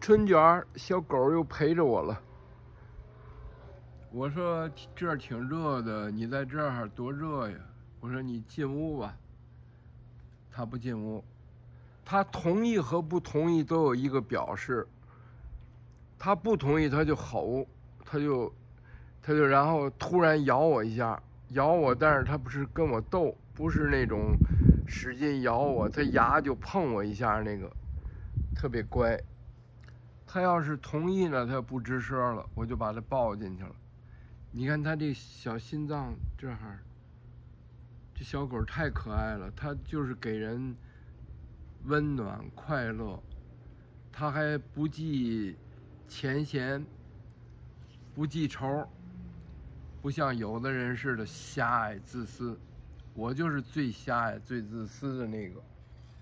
春卷，小狗又陪着我了。我说这儿挺热的，你在这儿多热呀！我说你进屋吧。他不进屋，他同意和不同意都有一个表示。他不同意他就吼，他就然后突然咬我一下，咬我，但是他不是跟我斗，不是那种使劲咬我，他牙就碰我一下，那个特别乖。他要是同意呢，他不吱声了，我就把他抱进去了。你看他这小心脏这儿，这小狗太可爱了，它就是给人温暖快乐，它还不计前嫌，不记仇，不像有的人似的狭隘自私。我就是最狭隘最自私的那个。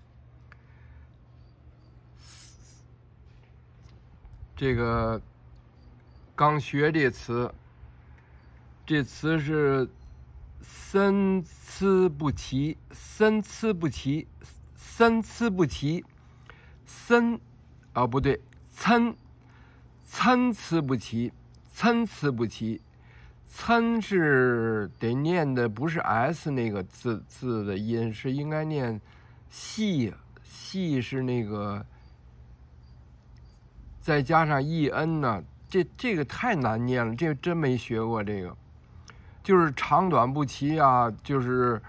这个刚学这词，这词是参差不齐，参差不齐，参差不齐，不对，参差不齐，参差不齐，参是得念的不是 s 那个字的音，是应该念细，细是那个再加上 en 呢，这个太难念了，这个真没学过这个。就是长短不齐啊，就是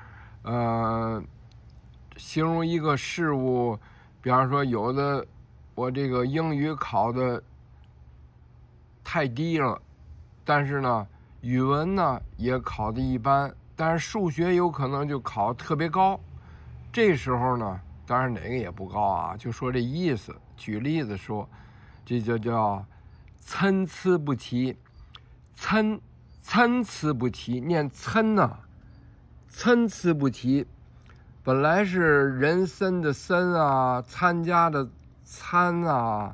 形容一个事物，比方说有的我这个英语考的太低了，但是呢语文呢也考的一般，但是数学有可能就考特别高。这时候呢，当然哪个也不高啊，就说这意思。举例子说，这就叫参差不齐，参差不齐，念参呢，参差不齐。本来是人参的参啊，参加的参啊，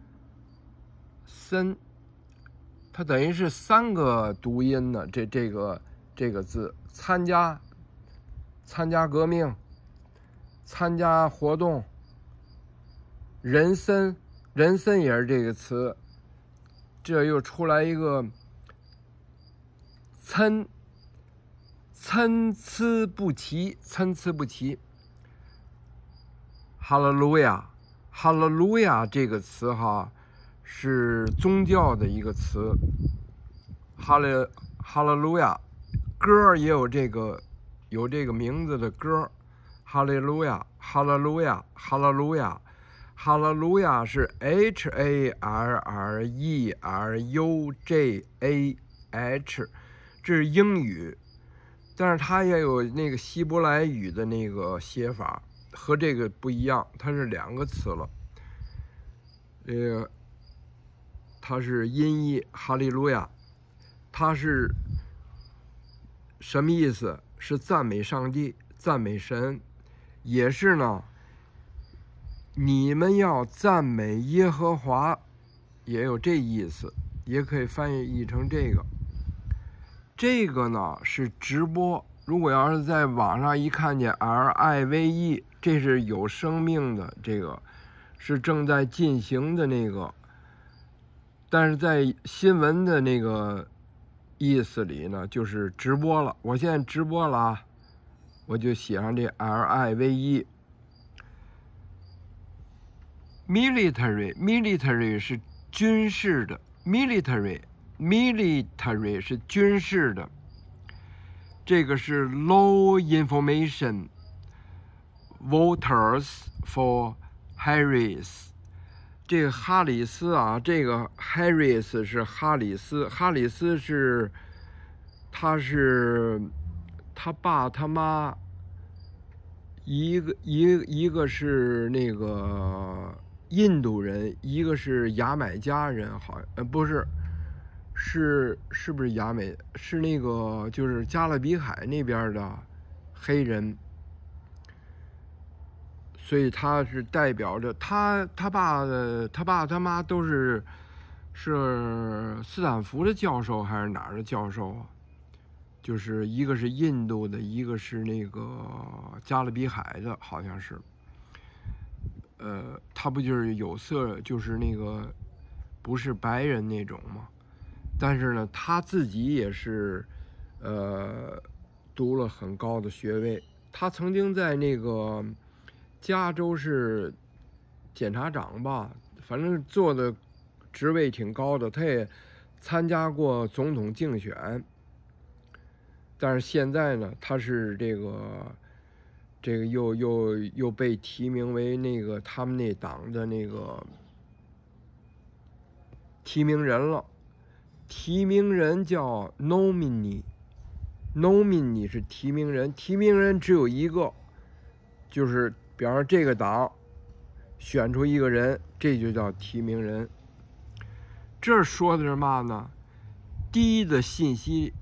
参，它等于是3个读音呢。这个字，参加革命，参加活动，人参也是这个词，这又出来一个参差不齐，参差不齐。哈利路亚，哈利路亚这个词哈是宗教的一个词。哈利路亚，歌也有这个名字的歌。哈利路亚，哈利路亚，哈利路亚，哈利路亚是 HALLELUJAH， 这是英语，但是它也有那个希伯来语的那个写法，和这个不一样，它是2个词了。它是音译哈利路亚，它是什么意思？是赞美上帝，赞美神，也是呢，你们要赞美耶和华，也有这意思，也可以翻译成这个。这个呢是直播，如果要是在网上一看见 LIVE， 这是有生命的，这个是正在进行的那个。但是在新闻的那个意思里呢，就是直播了。我现在直播了啊，我就写上这 LIVE。military 是军事的 military 是军事的。这个是 low information voters for Harris。这个哈里斯啊，这个 Harris 是哈里斯，哈里斯是他爸他妈，一个是那个印度人，一个是牙买加人，好像不是，是不是牙美？是那个就是加勒比海那边的黑人。所以他是代表着他爸他妈都是斯坦福的教授还是哪儿的教授啊？就是一个是印度的，一个是那个加勒比海的，好像是。 他不就是有色，就是那个不是白人那种吗？但是呢，他自己也是读了很高的学位。他曾经在那个加州是检察长吧，反正做的职位挺高的。他也参加过总统竞选，但是现在呢，他是这个又被提名为那个他们那党的那个提名人了。提名人叫 nominee 是提名人，提名人只有一个，就是比方说这个党选出一个人，这就叫提名人。这说的是嘛呢？低的信息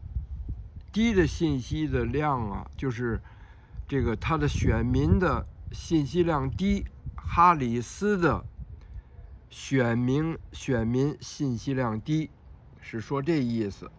的量啊，就是这个他的选民的信息量低，哈里斯的选民信息量低，是说这意思。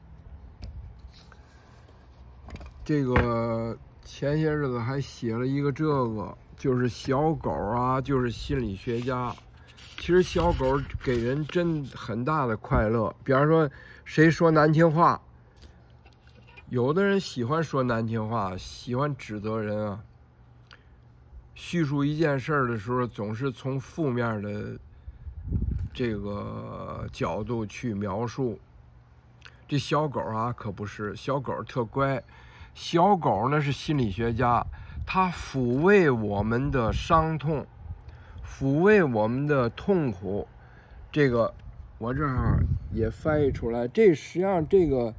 这个前些日子还写了一个这个，就是小狗啊，就是心理学家。其实小狗给人真很大的快乐。比方说，谁说难听话，有的人喜欢说难听话，喜欢指责人啊。叙述一件事的时候，总是从负面的这个角度去描述。这小狗啊，可不是，小狗特乖。小狗呢是心理学家，它抚慰我们的伤痛，抚慰我们的痛苦。这个我这儿也翻译出来，这实际上这个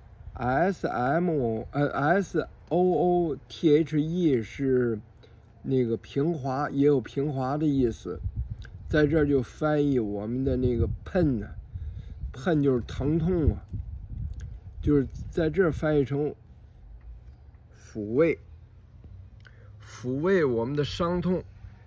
SOOTHE 是那个平滑，也有平滑的意思。在这儿就翻译我们的那个喷呢，喷就是疼痛啊，就是在这儿翻译成抚慰我们的伤痛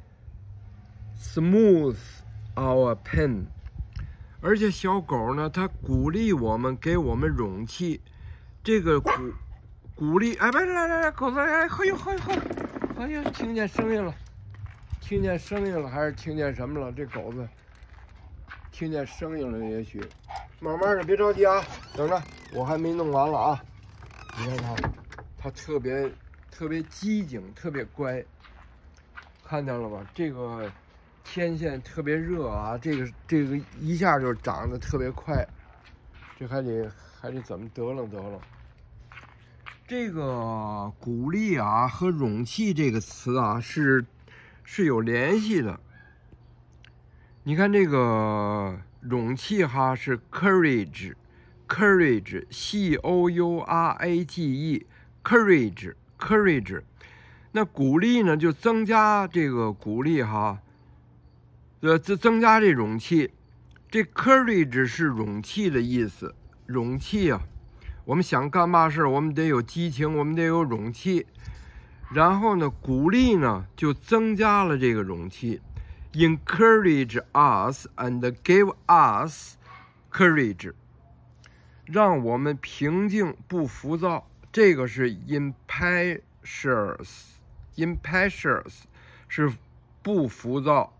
，smooth our pain。而且小狗呢，它鼓励我们，给我们勇气。这个鼓励，哎，来，狗子，哎，嘿呦，听见声音了，还是听见什么了？这狗子听见声音了，也许。慢慢的，别着急啊，等着，我还没弄完了啊。你看它特别机警，特别乖，看见了吧？这个天线特别热啊，这个一下就长得特别快，这还得怎么得了。这个鼓励啊和勇气这个词啊是有联系的。你看这个勇气哈是 courage courage。那鼓励呢，就增加这个鼓励哈，增加这勇气。这 courage 是勇气的意思，勇气啊，我们想干嘛事，我们得有激情，我们得有勇气。然后呢，鼓励呢就增加了这个勇气 ，encourage us and give us courage， 让我们平静不浮躁。这个是 impetuous 是不浮躁。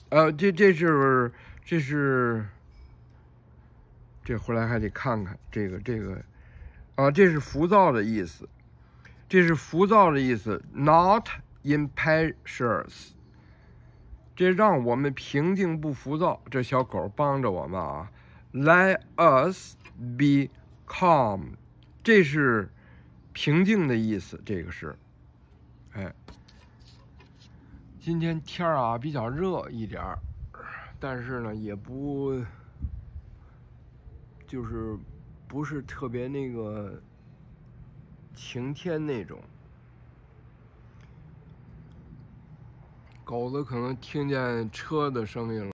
这回来还得看看这个啊，这是浮躁的意思。Not impetuous， 这让我们平静不浮躁。这小狗帮着我们啊。Let us be calm， 这是平静的意思。这个是，哎，今天天啊比较热一点，但是呢也不是特别那个晴天那种。狗子可能听见车的声音了。